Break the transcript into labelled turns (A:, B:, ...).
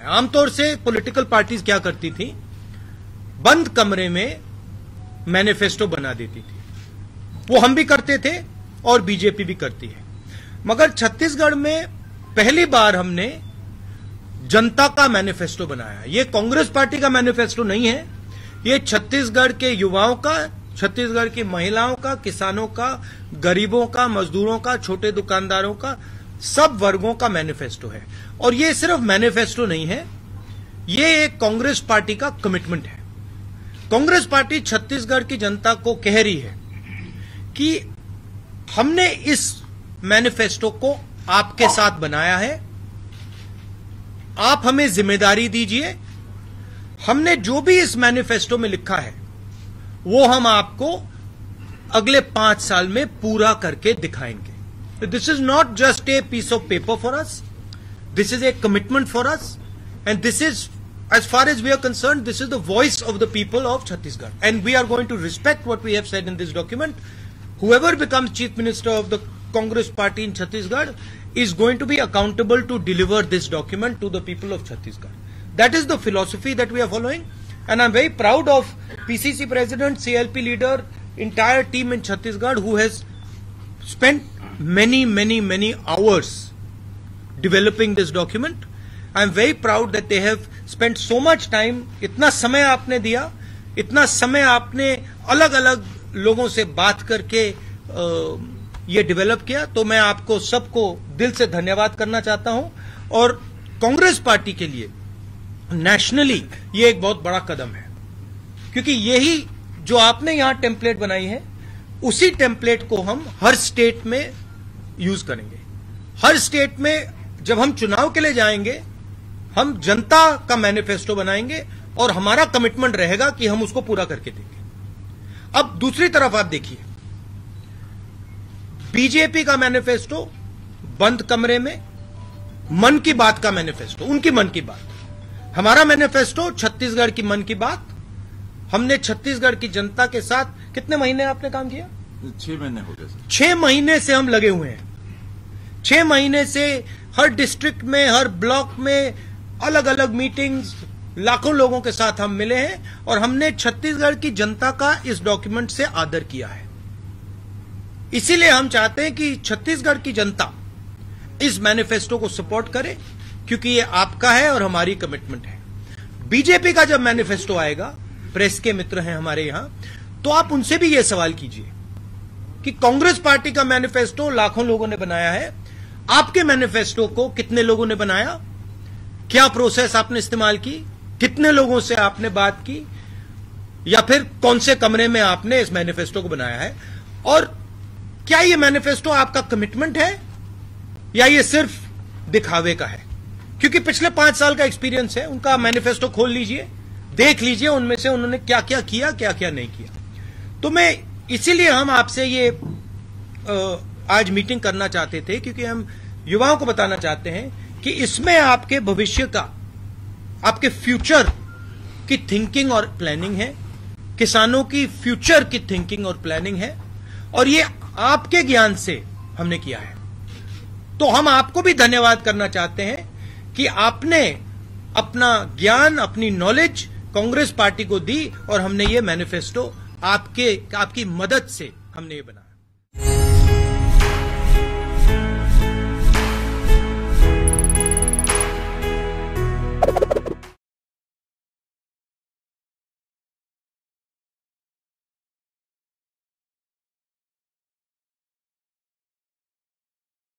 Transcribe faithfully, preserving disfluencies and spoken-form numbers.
A: है। आमतौर से पॉलिटिकल पार्टीज क्या करती थी, बंद कमरे में मैनिफेस्टो बना देती थी। वो हम भी करते थे और बीजेपी भी करती है। मगर छत्तीसगढ़ में पहली बार हमने जनता का मैनिफेस्टो बनाया। ये कांग्रेस पार्टी का मैनिफेस्टो नहीं है, ये छत्तीसगढ़ के युवाओं का, छत्तीसगढ़ की महिलाओं का, किसानों का, गरीबों का, मजदूरों का, छोटे दुकानदारों का, सब वर्गों का मैनिफेस्टो है। और ये सिर्फ मैनिफेस्टो नहीं है, ये एक कांग्रेस पार्टी का कमिटमेंट है। कांग्रेस पार्टी छत्तीसगढ़ की जनता को कह रही है कि हमने इस मैनिफेस्टो को आपके साथ बनाया है, आप हमें जिम्मेदारी दीजिए, हमने जो भी इस मैनिफेस्टो में लिखा है वो हम आपको अगले पांच साल में पूरा करके दिखाएंगे। This is not just a piece of paper for us, this is a commitment for us, and this is, as far as we are concerned, this is the voice of the people of Chhattisgarh, and we are going to respect what we have said in this document. Whoever becomes chief minister of the Congress party in Chhattisgarh is going to be accountable to deliver this document to the people of Chhattisgarh. That is the philosophy that we are following, and I'm very proud of P C C president, C L P leader, entire team in Chhattisgarh who has spent many, many, many hours developing this document. I'm very proud that they have spent so much time. इतना समय आपने दिया, इतना समय आपने अलग अलग लोगों से बात करके ये डेवलप किया, तो मैं आपको सबको दिल से धन्यवाद करना चाहता हूं। और कांग्रेस पार्टी के लिए नेशनली ये एक बहुत बड़ा कदम है, क्योंकि यही जो आपने यहां टेम्पलेट बनाई है, उसी टेम्पलेट को हम हर स्टेट में यूज करेंगे। हर स्टेट में जब हम चुनाव के लिए जाएंगे, हम जनता का मैनिफेस्टो बनाएंगे और हमारा कमिटमेंट रहेगा कि हम उसको पूरा करके देंगे। अब दूसरी तरफ आप देखिए, बीजेपी का मैनिफेस्टो बंद कमरे में, मन की बात का मैनिफेस्टो, उनकी मन की बात। हमारा मैनिफेस्टो छत्तीसगढ़ की मन की बात। हमने छत्तीसगढ़ की जनता के साथ कितने महीने आपने काम किया?
B: छह महीने हो गए सर।
A: छह महीने से हम लगे हुए हैं। छह महीने से हर डिस्ट्रिक्ट में, हर ब्लॉक में अलग अलग मीटिंग्स, लाखों लोगों के साथ हम मिले हैं और हमने छत्तीसगढ़ की जनता का इस डॉक्यूमेंट से आदर किया है। इसीलिए हम चाहते हैं कि छत्तीसगढ़ की जनता इस मैनिफेस्टो को सपोर्ट करे, क्योंकि ये आपका है और हमारी कमिटमेंट है। बीजेपी का जब मैनिफेस्टो आएगा, प्रेस के मित्र हैं हमारे यहां, तो आप उनसे भी ये सवाल कीजिए कि कांग्रेस पार्टी का मैनिफेस्टो लाखों लोगों ने बनाया है, आपके मैनिफेस्टो को कितने लोगों ने बनाया, क्या प्रोसेस आपने इस्तेमाल की, कितने लोगों से आपने बात की, या फिर कौन से कमरे में आपने इस मैनिफेस्टो को बनाया है, और क्या ये मैनिफेस्टो आपका कमिटमेंट है या ये सिर्फ दिखावे का है। क्योंकि पिछले पांच साल का एक्सपीरियंस है, उनका मैनिफेस्टो खोल लीजिए, देख लीजिए उनमें से उन्होंने क्या क्या किया, क्या क्या नहीं किया। तो मैं इसीलिए हम आपसे ये आ, आज मीटिंग करना चाहते थे, क्योंकि हम युवाओं को बताना चाहते हैं कि इसमें आपके भविष्य का, आपके फ्यूचर की थिंकिंग और प्लानिंग है, किसानों की फ्यूचर की थिंकिंग और प्लानिंग है, और ये आपके ज्ञान से हमने किया है। तो हम आपको भी धन्यवाद करना चाहते हैं कि आपने अपना ज्ञान, अपनी नॉलेज कांग्रेस पार्टी को दी और हमने ये मैनिफेस्टो आपके आपकी मदद से हमने ये बनाया।